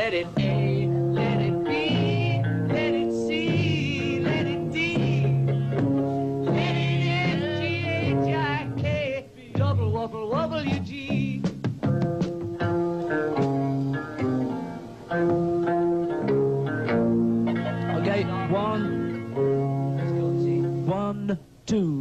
Let it A, let it B, let it C, let it D, let it F, G, H, I, K, double wubble, wubble, U, G. Okay, 1, 2.